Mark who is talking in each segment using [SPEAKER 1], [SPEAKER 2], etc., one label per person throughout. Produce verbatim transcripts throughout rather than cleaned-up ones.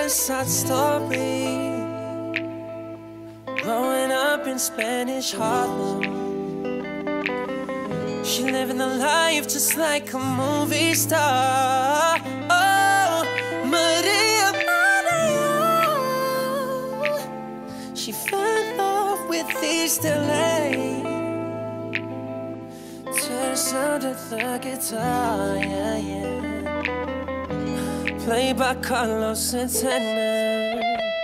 [SPEAKER 1] West Side Story. Growing up in Spanish Harlem, she living the life just like a movie star. Oh, Maria, Maria. She fell in love with East L A to the sound of the guitar, yeah, yeah. Played by Carlos Santana.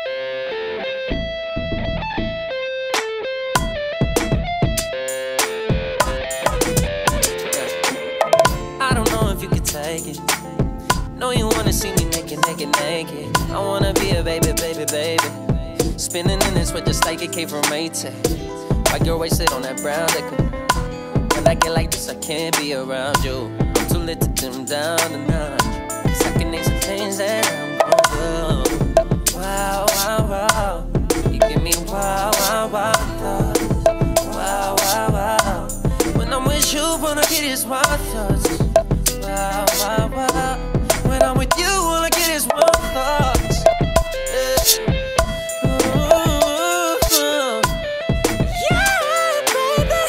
[SPEAKER 1] I don't know if you could take it. Know you wanna see me naked, naked, naked. I wanna be a baby, baby, baby. Spinning in this with just like it came from Maytag. Like you're wasted on that brown liquor. When I get like this, I can't be around you. I'm too lit to dim down the notch. Cause I can name some things that I'm gon' do. Wow, wow, wow. You give me wow, wow, wow thoughts. Wow, wow, wow. When I'm with you, wanna get is wild thoughts. Wow, wow, wow. When I'm with you, all I get is wild thoughts. Yeah. Ooh, yeah, baby.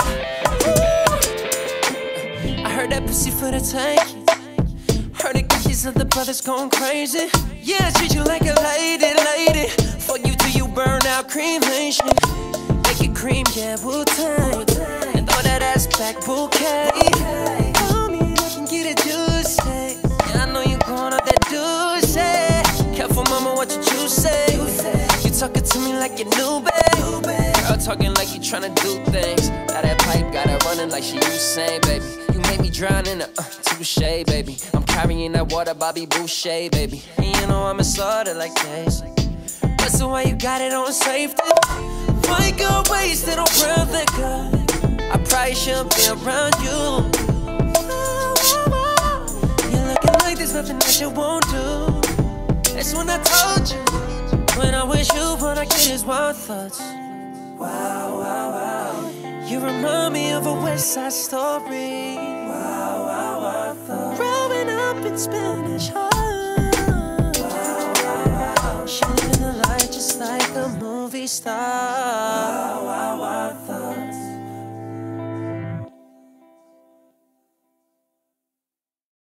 [SPEAKER 1] Ooh. I heard that pussy for the taking. Heard the kisses of the brothers going crazy. Yeah, treat you like a lady, lady. Fuck you till you burn out, cremation. Make it cream, yeah, Wu-Tang. And throw that ass back, bouquet. Call me, I can get it juicy. Yeah, I know you going out that juicy. Careful, mama, what you choose say. You talking to me like you new, babe. Girl talking like you tryna do things. Now that pipe got her running like she Usain, baby. You make me drown in a uh, touche, baby. I'm carrying that water, Bobby Boucher, baby. And you know I'm assorted like this. But so why you got it on safety? Why you got wasted on real liquor? I probably shouldn't be around you. You're looking like there's nothing that you won't do. That's when I told you. When I wish you, what I get is wild thoughts. Wow, wow, wow. You remind me of a West Side Story. Wow, wow, wow thoughts. Growing up in Spanish Harlem. Wow, wow, wow. She living the life just like a movie star. Wow, wow, wow.